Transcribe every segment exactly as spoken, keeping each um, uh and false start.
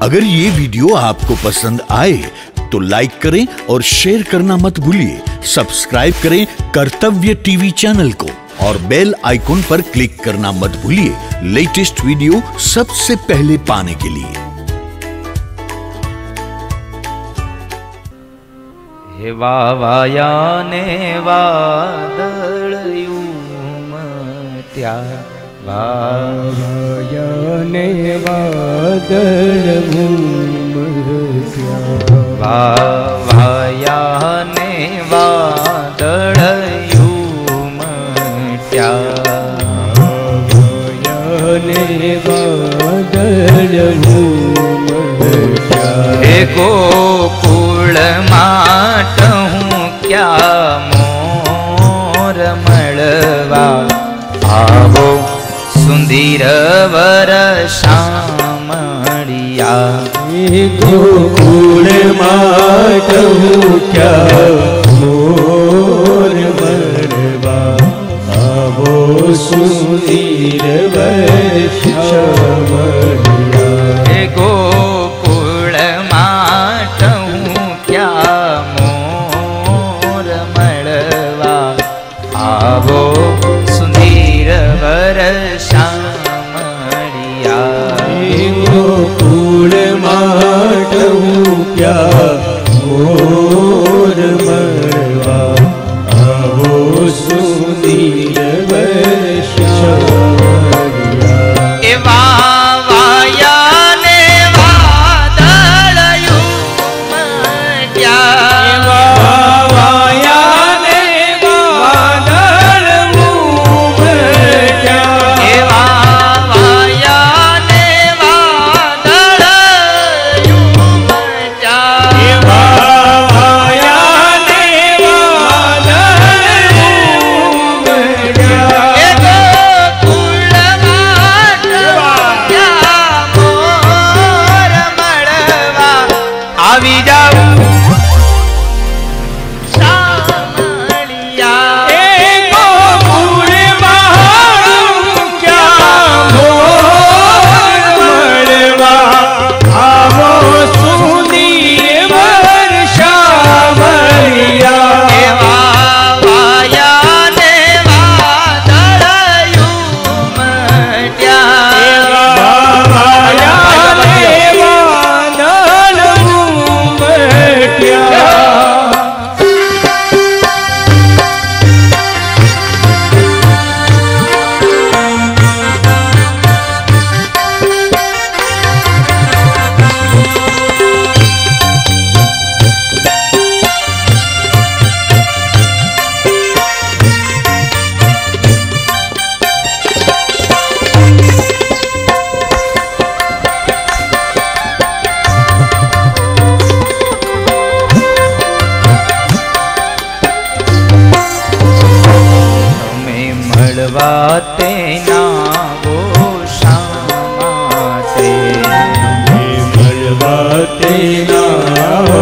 अगर ये वीडियो आपको पसंद आए तो लाइक करें और शेयर करना मत भूलिए। सब्सक्राइब करें कर्तव्य टीवी चैनल को और बेल आइकॉन पर क्लिक करना मत भूलिए लेटेस्ट वीडियो सबसे पहले पाने के लिए। हे वावायाने वादळयू मत्या वावायाने वादळयू मत्या वावायाने वादळयू मत्या वावायाने वादळयू मत्या हे गोकुळ माटहूँ क्या मोर मळवा आवो सुंदर वर श्यामळिया। गोकुळ माटहूँ क्या मोर मळवा आवो सुंदर वर श्यामळिया। हे गोकुळ माटहूँ क्या मोर मळवा आवो सुंदर वर श्यामळिया। गोकुळ माटहूँ क्या मोर मळवा आवो सुंदर वर श्यामळिया। ए वावायाने वादळयू मत्या वावायाने वादळयू मत्या ए वावायाने वादळयू मत्या वावायाने वादळयू मत्या ए गोकुळ माटहूँ क्या मोर मळवा આવી જાઉં श्यामळिया। गोकुळ माटहूँ क्या मोर मळवा आवो सुंदर वर श्यामळिया। ए वावायाने वादळयू मत्या वावायाने वादळयू मत्या તમે મળવા તેના વો શામાતે મળવા તેના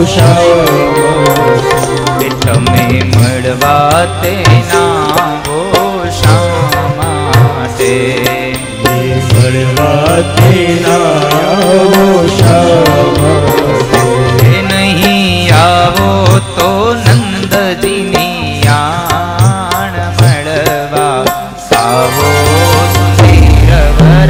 શામાતે તમે મળવા તેના વો શામાતે મળવા તેના શામાતે એ નહીં આવો તો નંદજીની આણ મળવા આવો સુંદર વર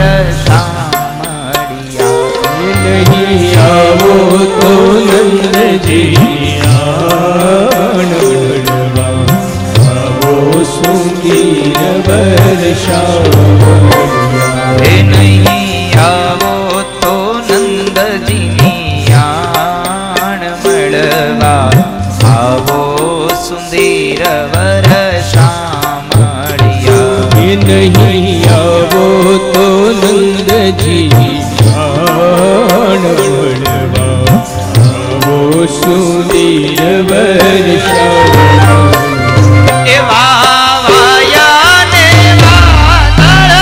શ્યામળિયા। નહીં આવો તો નંદજી આણ મળવા આવો સુંદર वर श्यामळिया। हे नहीं आवो तो नंदजीनी आण मळवा आवो सुंदर वर श्यामळिया। हे नहीं आवो तो नंदजी आण मळवा आवो सुंदर वर श्यामळिया। ए वावायाने वादळ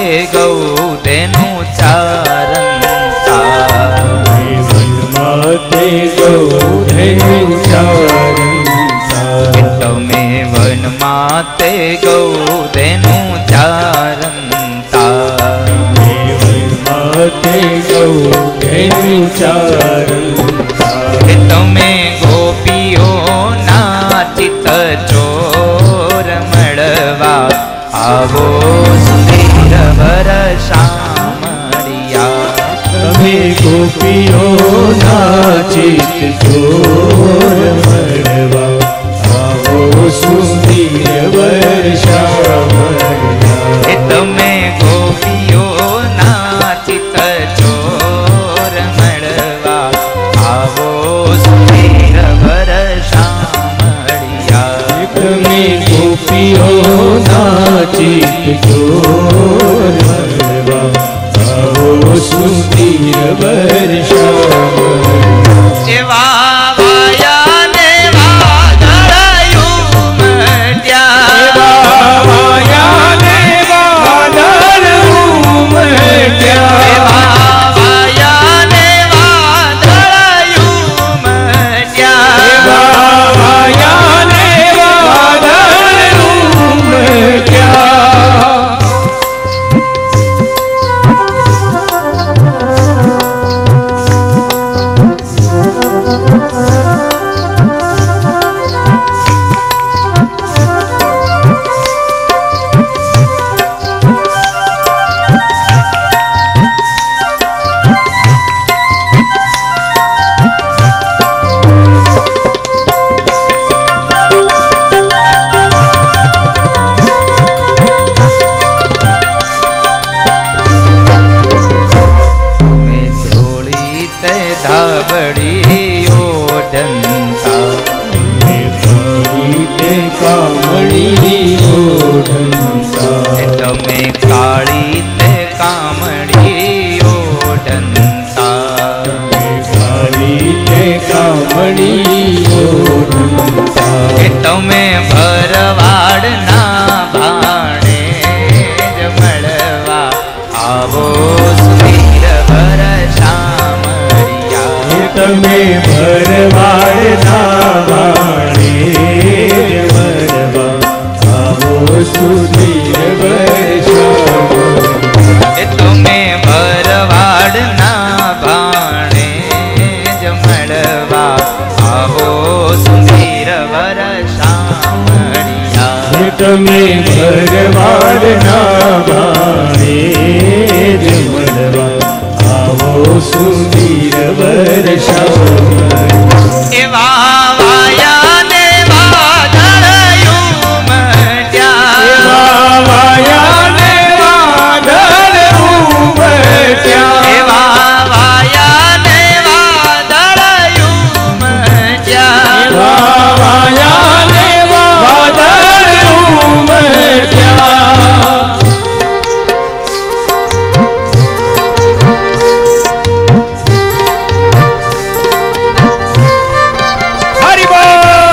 ગૌધેનું ચારંતા વનમાતે ગૌધેનું ચારંતા તમે વનમાતે ગૌધેનું ચારંતા વનમાતે ગૌધેનું ચારંતા તમે ગોપીઓના ચિત્ત ચોર મળવા આવો સુંદર વર શામળિયા તમે ગોપીઓના ચિત્ત ચોર મળવા આવો સુંદર વર શામળિયા તમે ગોપીઓના ચિત્ત ચોર મળવા આવો સુંદર વર શામળિયા તમે ગોપીઓના ચિત્ત ચોર મળવા આવો સુંદર વર શામળિયા એવા વાયા ને વાદળયું મટ્યા એવા વાયા ને વાદળયું મટ્યા એવા વાયા ને વાદળયું મટ્યા એવા વાયા ને વાદળયું મટ્યા મેં ધોળી તે ધાબડીઓ ઢંતા તે કામળી ઓઢંતા તમે કાળી તે કામડીઓ ઢંતા કાળી તે કામળી ઓઢંતા કે તમે ભરવાડના ભાણે જ મળવા આવો સુંદર વર શામળિયા તમે ભરવાડના વાણે મળવા આવો સુધીર વર્ષા એ તમે ભરવાડના ભાણે જ મળવા આવો સુંદર વર શામળિયા તમે ભરવાડના વાણે જ મળવા આવો સુધીર વર્ષા એવા વાયા ને વાદળયું મટ્યા એવા વાયા ને વાદળયું મટ્યા એવા વાયા ને વાદળયું મટ્યા એવા વાયા ને વાદળયું મટ્યા હરિ બોલ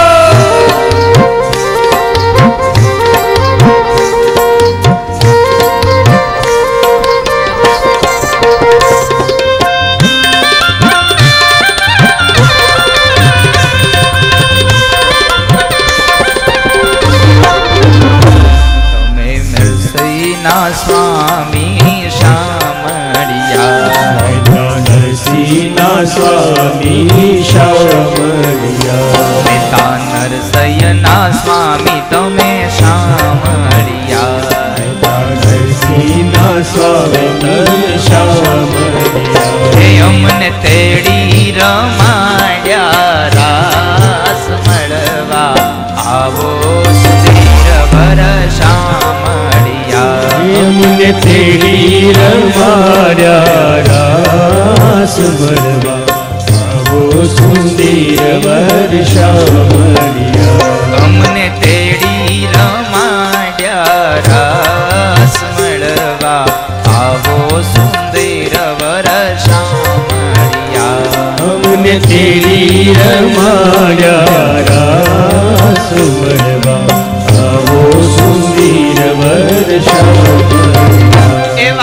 તમે નરસૈના સ્વામી શામળિયા નરસિંહના સ્વામી શામળિયા પિતા નરસૈના સ્વામી તમે શામળિયા નરસિંહના સ્વામી શામળિયા હે અમને તેડી રમાડ્યા રાસ મળવા આવો સુધીર વર શામળિયા એમને તેડી રમાડ્યા રાસ મળવા આવો સુંદર વર્ષા અમને તેડી રમાડ્યા રાસ મળવા આવો સુંદર વર શામળિયા અમને તેડી રમાડ્યા રાસ મળવા આવો સુંદર વર્ષા એ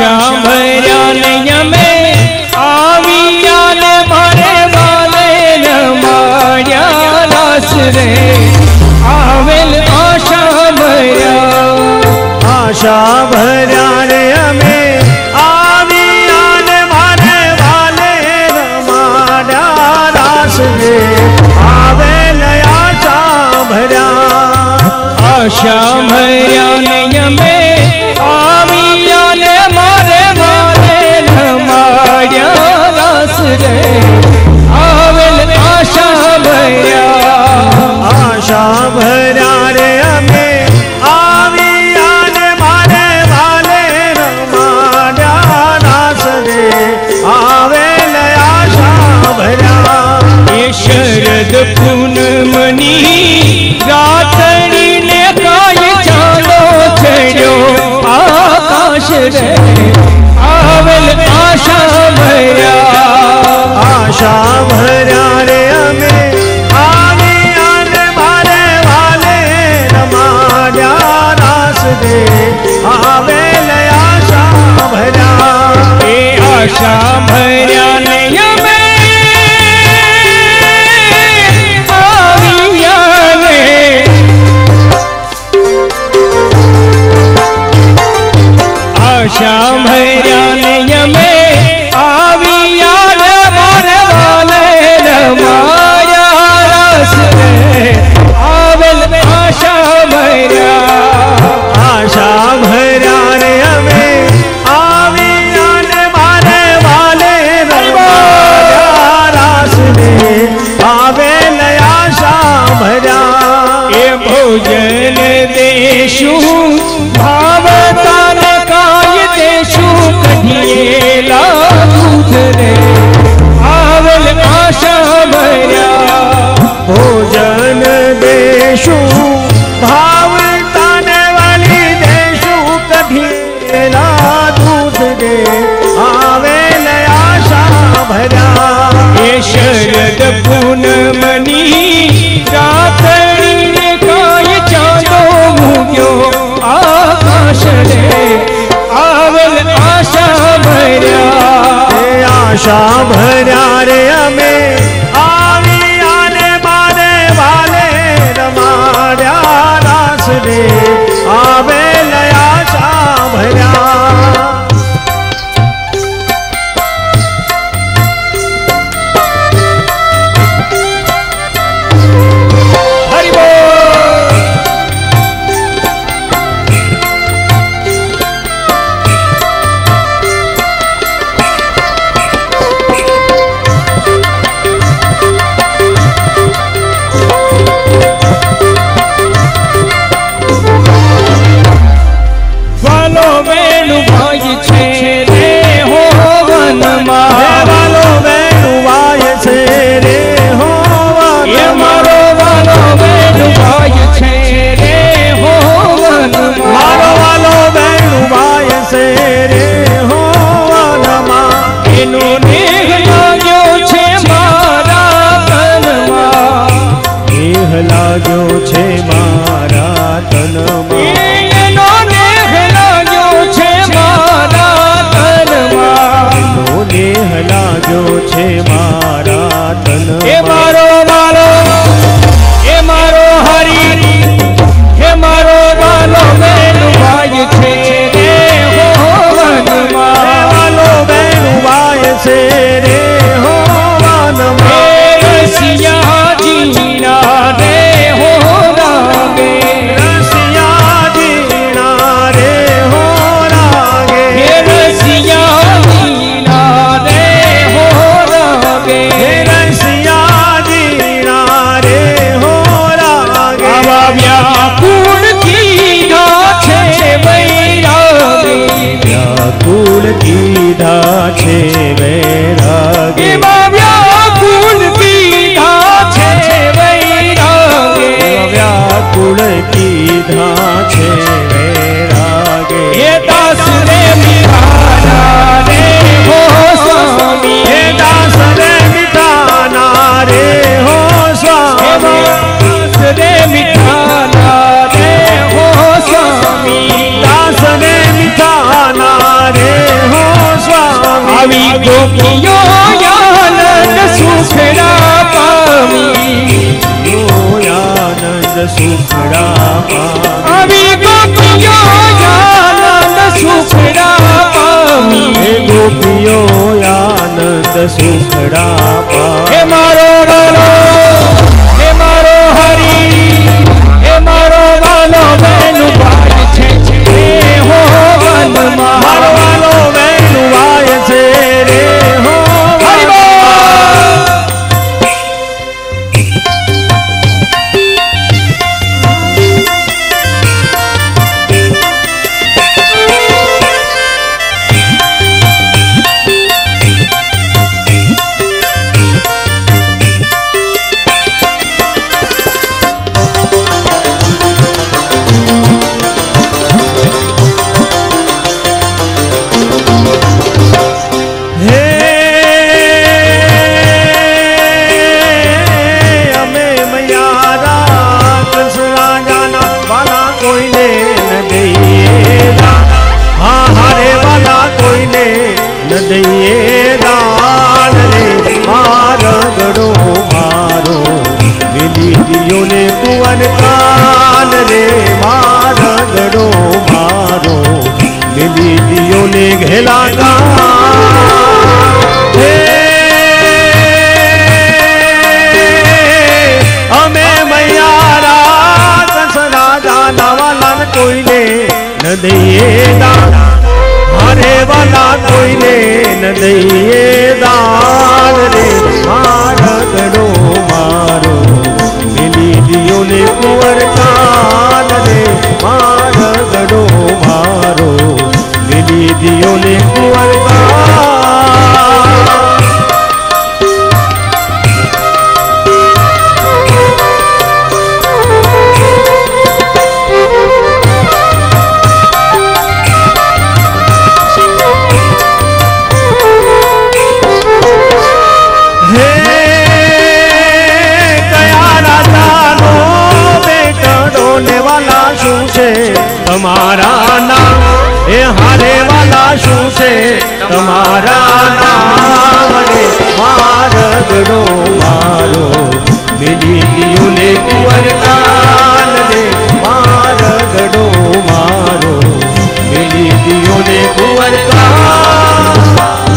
આશા ભર્યા ને અમે આવ્યા ને મારે વાલે રમાડ્યા રાસ રે આવેલ આશા ભર્યા આશા ભર્યા રે અમે આવ્યા ને મારે વાલે રમાડ્યા રાસ રે આવેલ આશા ભર્યા આશા ભર્યા ને અમે આવ્યા ને મારે વાલે રમાડ્યા રાસ રે આવેલ આશા ભર્યા આશા ભર્યા રે અમે આવ્યા ને મારે વાલે રમાડ્યા રાસ રે આવેલ આશા ભર્યા એ શરદ પૂનમની રાતડીને કાય ચાલો ચડ્યો આકાશ રે આવેલ આશા ભર્યા આશા ભર્યા રે અમે આવ્યા ને મારે વાલે રમાડ્યા રાસ રે આવેલ આશા ભર્યા એ આશા ભર્યા ને અમે આવ્યા ને આશા ભર્યા ને અમે આવ્યા ને મારે વાલે રમાડ્યા રાસ રે આવેલ આશા ભર્યા આશા ભર્યા રે અમે આવ્યા ને મારે વાલે રમાડ્યા રાસ રે આવેલ આશા ભર્યા એ ભોજન દેશું ભાવતાને કાય દેશું કઢિયેલા દૂધ રે આવેલ આશા ભર્યા ભોજન દેશું ભાવતાને વાલી દેશું કઢિયેલા દૂધ દે આવેલ આશા ભર્યા એ શરદ પૂનમની રાતડીને કાય ચાંદો મૂક્યો આકાશ રે આવેલ આશા ભર્યા એ આશા ભર્યા રે અમે આવ્યા ને મારે વાલે રમાડ્યા રાસ રે આવેલ આશા ભર્યા હરિ બોલ વાલો વેણુ ભાઈ છે રે હો વનમાં વાલો વેણુ વાય છે રે હો એ મારો વાલો વેણુ ભાઈ છે રે હો વનમાં મારો વાલો વેણુ વાય છે રે હો વનમાં એનો દેહ લાગ્યો છે મારા તનમાં દેહ લાગ્યો છે મારા તનમાં એનો દેહ લાગ્યો છે મારા તનમાં નો દેહ લાગ્યો છે મારા એ તનમાં મારો વાલો એ મારો હરી એ મારો વાલો વેણુ ભાઈ છે રે હો વનમાં વાલો વેણુ વાય છે રે હો વનમાં એ રસિયા જીના રે હો રાગે રસિયા જીણા રે હો રાગે હે રસિયા જીના રે હો રાગે હે રસિયા જીણા રે હો રાગે આવા વ્યાકુળ કીધા છે વૈરાગે વ્યાકુળ કીધા છે વૈરાગે એવા વ્યાકુળ કીધા છે વૈરાગે વ્યાકુળ કીધા છે વૈરાગે એ દાસ રે મીઠાના રે હો સ્વામી હે દાસ રે મીઠાના રે હો સ્વામી દાસ રે મીઠાના રે હો સ્વામી દાસ રે મીઠાના રે ગોપીઓ આનંદ સુખડા પામી આનંદ સુખડા આવી ગોપીઓ આનંદ સુખડા પામી હે ગોપીઓ આનંદ સુખડા હે મારો વાલો હે મારો હરી હે મારો વાલો બેનું ભાઈ છે હે હો વનમાં મારો વાલો બેનું વાય છે રે હો હરિ બોલ દઈએ દાન રે મારો ગડો મારો મિલી દિયો ને કુંવર કાન રે મારો ગડો મારો મિલી દિયો ને ઘેલા કાન હે અમે મૈયારા કંસરા જાના વાલા કોઈને ન દઈએ દાન हरे वाला कोई ने न दइए दान रे मारा गड़ो मारो मिली दियो ने कुंवर कान रे मारा गड़ो मारो मिली दियो ने कुंवर कान તમારા નામ એ હારે વાલા શું છે તમારા નામ રે મારા ગડો મારો મિલી દિયો ને કુંવર કાન રે મારા ગડો મારો મિલી દિયો ને કુંવર કાન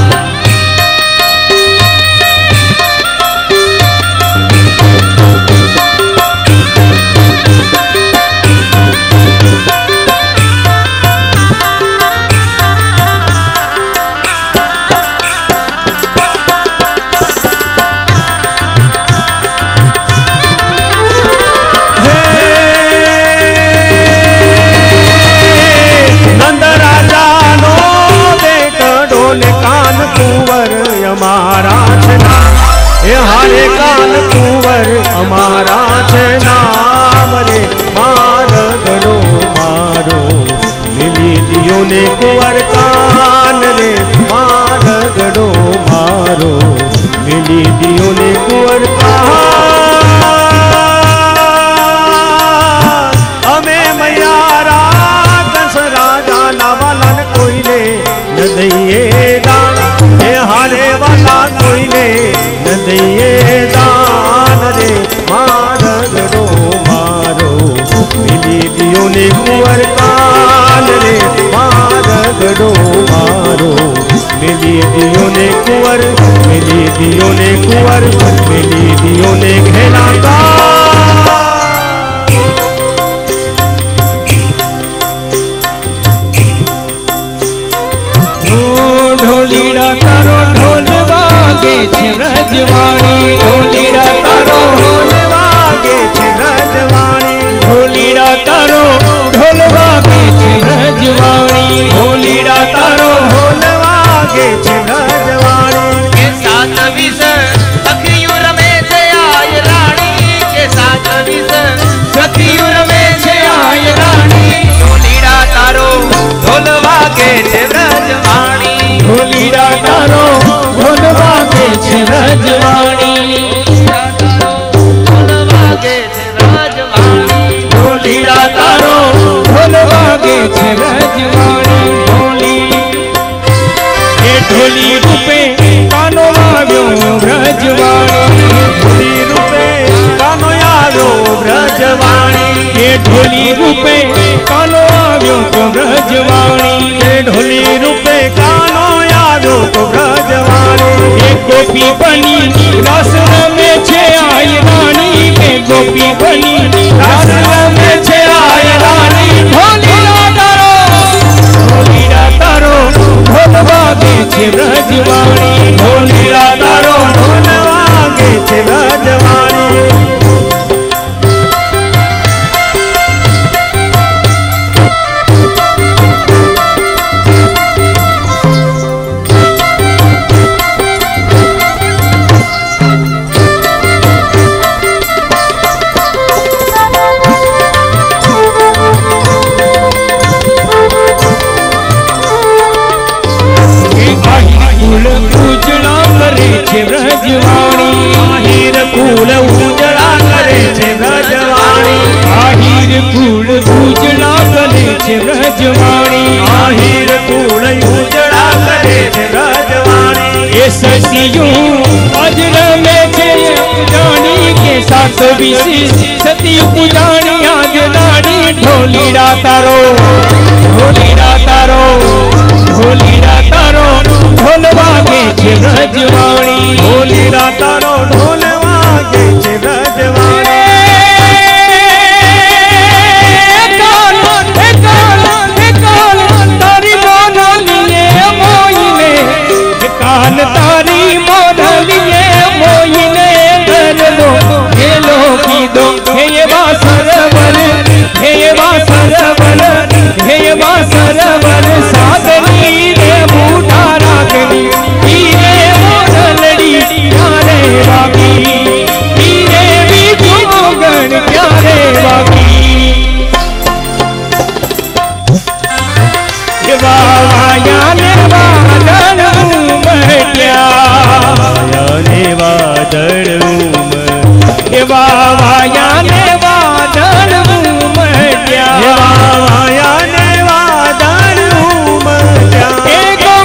અમારા છે નામ એ હારે કાન કુંવર અમારા છે નામ રે મારો ગડો મારો મિલી દિયો ને કુંવર કાન રે મારો ગડો મારો મિલી દિયો ને કુંવર કાન અમે મૈયારા કંસ રાજા ના વાલા કોઈને ન દઈએ દાન हारे वाला कोई ने न दइए दान रे मारा गड़ो मारो मिली दियो ने कुंवर कान रे मारा गड़ो मारो मिली दियो ने कुंवर मिली दियो ने कुंवर मिली दियो ने घेला कान ઢોલીડા તારો ઢોલ વાગે છે રજવાણી ઢોલીડા તારો ઢોલ વાગે છે રજવાણી ઢોલીડા તારો ઢોલ વાગે છે રજવાણી ઢોલીડા તારો ઢોલ વાગે છે રજવાણી કે સાત વિસ સખીયું રમે છે આય રાણી કે સાત વિસ સખીયું રમે છે આય રાણી ઢોલીડા તારો ઢોલ વાગે છે રજવાણી ઢોલીડા તારો ઢોલ વાગે છે રજવાણી ઢોલીડા તારો ઢોલ વાગે છે રજવાણી ઢોલી એ ઢોલી સતિયું અજર મેં છે જાણી કે સાત વિશી સતિયું પૂજાણી આજ નાડી ઢોલીડા તારો ઢોલીડા તારો ઢોલીડા તારો ઢોલ વાગે છે રજવાણી ઢોલીડા તારો ઢોલ વાગે છે રજવાણી તારી મોઢલીએ મોઈને ગરબો હેલો કીધો હે એવા સરવર હે એવા સરવર હે એવા સરવર સાગની રે બૂઢા રાખની ઈ રે મોઢલડી ક્યારે વાગી ઈ રે બીજો ગણ ક્યારે વાગી એવા વાયા ને વાદળ ને વાદળ એવા વાયા ને વાદળ ઉમટ્યા વાયા ને વાદળ ઉમટ્યા એ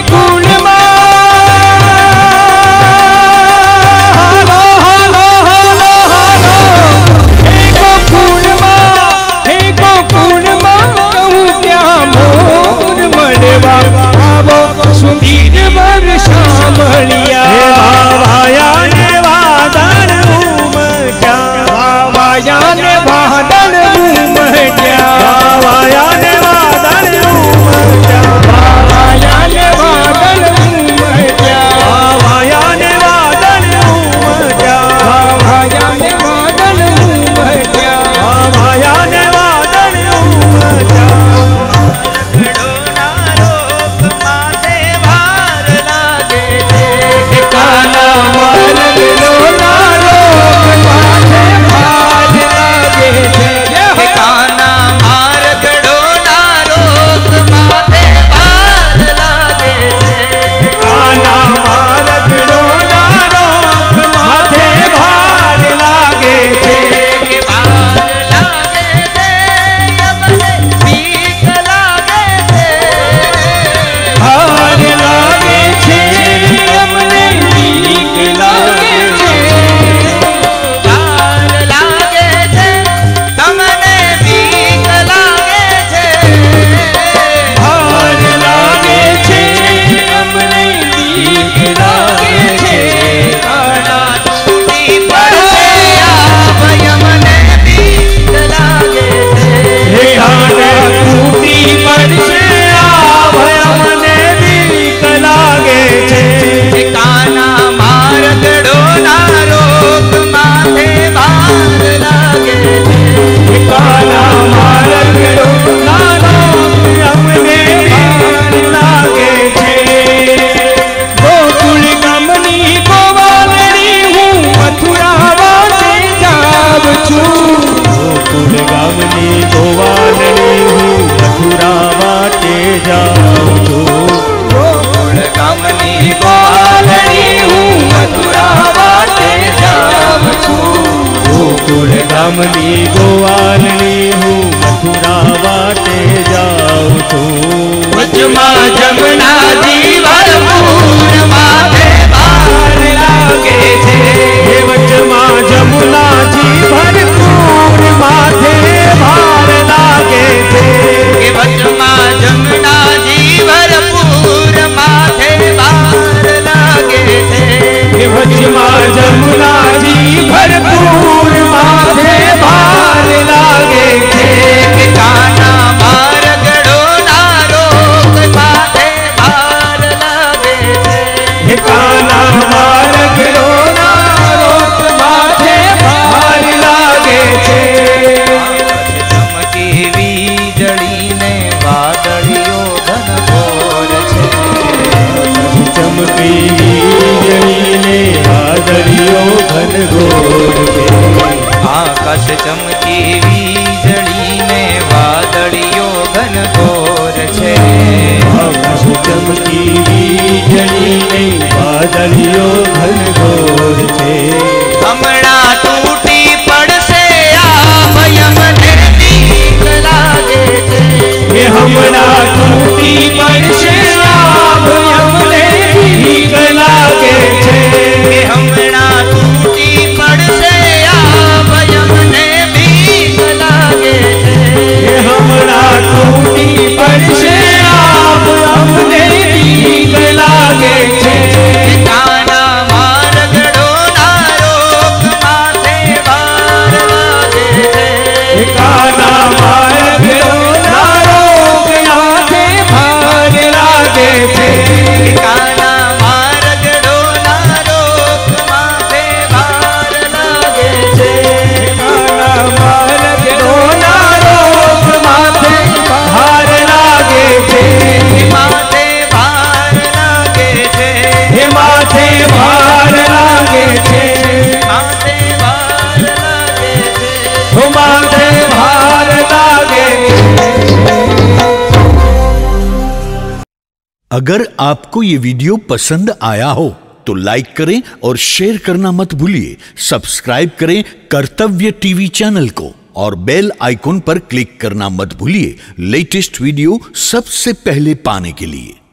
ગોકુળમાં હાલો હાલો હાલો હાલો એ ગોકુળમાં એ ગોકુળમાં કહું ત્યાં મોર મળવા આવો સુધીર વર્ષા મળ્યા વાયા ને વાદળ ઉમટ્યા વાયા ને વાદળ ઉમટ્યા વાયા ને વાદળ ઉમટ્યા વાયા ને વાદળ ઉમટ્યા વાયા ને વાદળ ઉમટ્યા વાયા ને વાદળ ઉમટ્યા વાયા ને વાદળ ગામની ગોવાલની હું મથુરા વાટે જાઉં છું વચમાં જમનાજી ભરપૂર માથે ભાર લાગે છે વચમાં જમુનાજી ભરપૂર માથે ભાર લાગે છે કે વચમાં જમનાજી ભરપૂર માથે ભાર લાગે છે વચમાં જમુનાજી ભરપૂર માથે ભાર લાગે છે કે કાના મારગડો નારો માથે ભાર લાગે છે કાના મારગડો નારો માથે ભાર લાગે છે ચમકી વીજળીને વાદળીઓ ઘનઘોર છે ચમકી વીજળીને વાદળીઓ ઘનઘોર છે આકાશ ચમકી વીજળીને વાદળીઓ ઘનઘોર છે આકાશ ચમકી વીજળીને વાદળીઓ ઘનઘોર છે હમણાં તૂટી પડશે આ ભય મને બીક લાગે છે એ હમણાં તૂટી પડશે આ ભય મને બીક લાગે છે अगर आपको ये वीडियो पसंद आया हो तो लाइक करें और शेयर करना मत भूलिए। सब्सक्राइब करें कर्तव्य टीवी चैनल को और बेल आइकॉन पर क्लिक करना मत भूलिए लेटेस्ट वीडियो सबसे पहले पाने के लिए।